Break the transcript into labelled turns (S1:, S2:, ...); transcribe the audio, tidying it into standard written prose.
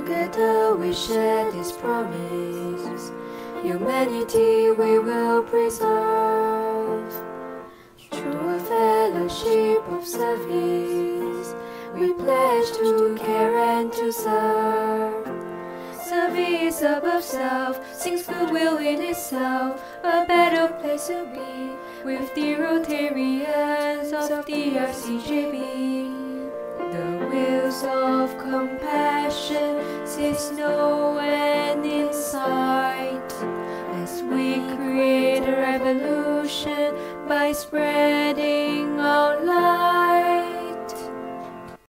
S1: Together we share this promise. Humanity we will preserve. Through a fellowship of service, we pledge to care and to serve. Service above self, sings goodwill in itself, a better place to be with the Rotarians of the RCJB. The wheels of compassion sees no end in sight, as we create a revolution by spreading